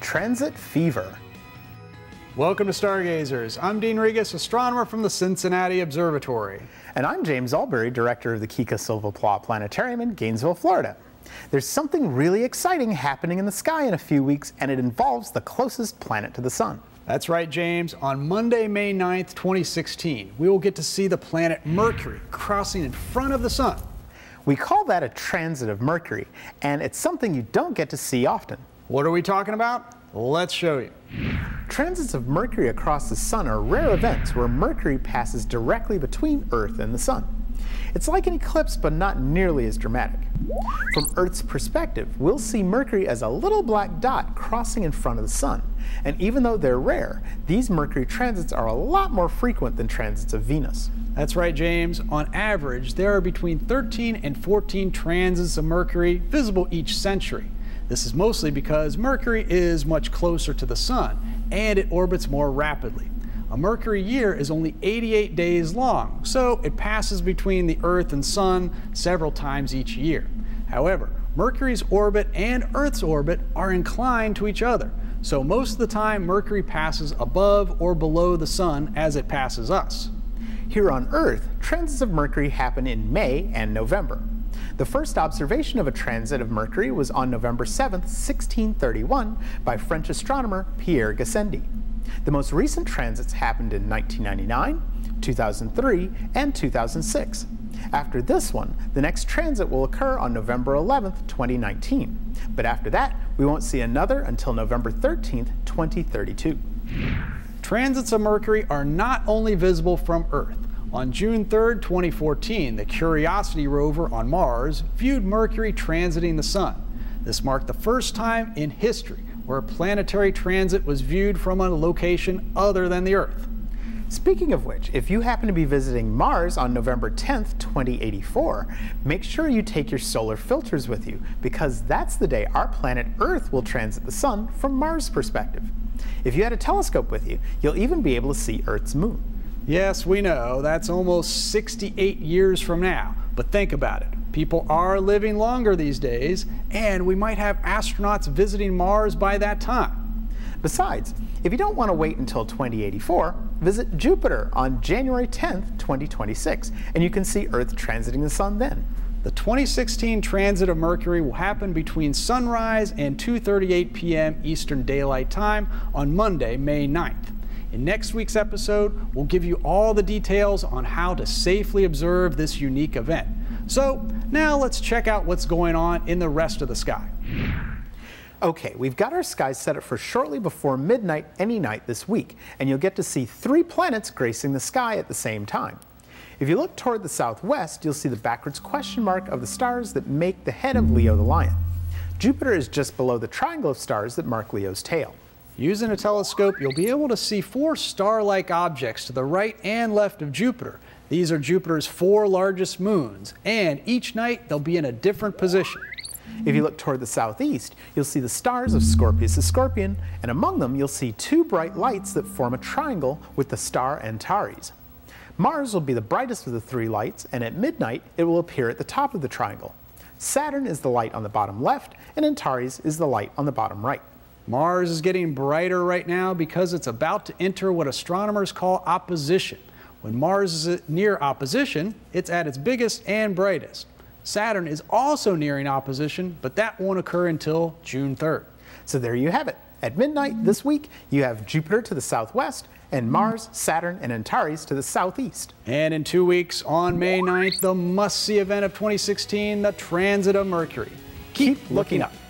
transit fever. Welcome to Stargazers. I'm Dean Regas, astronomer from the Cincinnati Observatory. And I'm James Albury, director of the Kika Silva Plough Planetarium in Gainesville, Florida. There's something really exciting happening in the sky in a few weeks, and it involves the closest planet to the sun. That's right, James. On Monday, May 9th, 2016, we will get to see the planet Mercury crossing in front of the sun. We call that a transit of Mercury, and it's something you don't get to see often. What are we talking about? Let's show you. Transits of Mercury across the sun are rare events where Mercury passes directly between Earth and the sun. It's like an eclipse, but not nearly as dramatic. From Earth's perspective, we'll see Mercury as a little black dot crossing in front of the sun. And even though they're rare, these Mercury transits are a lot more frequent than transits of Venus. That's right, James. On average, there are between 13 and 14 transits of Mercury visible each century. This is mostly because Mercury is much closer to the sun and it orbits more rapidly. A Mercury year is only 88 days long, so it passes between the Earth and Sun several times each year. However, Mercury's orbit and Earth's orbit are inclined to each other, so most of the time Mercury passes above or below the Sun as it passes us. Here on Earth, transits of Mercury happen in May and November. The first observation of a transit of Mercury was on November 7, 1631, by French astronomer Pierre Gassendi. The most recent transits happened in 1999, 2003, and 2006. After this one, the next transit will occur on November 11, 2019. But after that, we won't see another until November 13, 2032. Transits of Mercury are not only visible from Earth. On June 3, 2014, the Curiosity rover on Mars viewed Mercury transiting the Sun. This marked the first time in history where a planetary transit was viewed from a location other than the Earth. Speaking of which, if you happen to be visiting Mars on November 10, 2084, make sure you take your solar filters with you, because that's the day our planet Earth will transit the Sun from Mars' perspective. If you had a telescope with you, you'll even be able to see Earth's moon. Yes, we know, that's almost 68 years from now, but think about it. People are living longer these days, and we might have astronauts visiting Mars by that time. Besides, if you don't want to wait until 2084, visit Jupiter on January 10, 2026, and you can see Earth transiting the Sun then. The 2016 transit of Mercury will happen between sunrise and 2:38 p.m. Eastern Daylight Time on Monday, May 9th. In next week's episode, we'll give you all the details on how to safely observe this unique event. So now let's check out what's going on in the rest of the sky. Okay, we've got our skies set up for shortly before midnight any night this week, and you'll get to see 3 planets gracing the sky at the same time. If you look toward the southwest, you'll see the backwards question mark of the stars that make the head of Leo the Lion. Jupiter is just below the triangle of stars that mark Leo's tail. Using a telescope, you'll be able to see 4 star-like objects to the right and left of Jupiter. These are Jupiter's 4 largest moons, and each night they'll be in a different position. If you look toward the southeast, you'll see the stars of Scorpius the Scorpion, and among them you'll see 2 bright lights that form a triangle with the star Antares. Mars will be the brightest of the 3 lights, and at midnight it will appear at the top of the triangle. Saturn is the light on the bottom left, and Antares is the light on the bottom right. Mars is getting brighter right now because it's about to enter what astronomers call opposition. When Mars is near opposition, it's at its biggest and brightest. Saturn is also nearing opposition, but that won't occur until June 3rd. So there you have it. At midnight this week, you have Jupiter to the southwest, and Mars, Saturn, and Antares to the southeast. And in 2 weeks, on May 9th, the must-see event of 2016, the transit of Mercury. Keep looking up.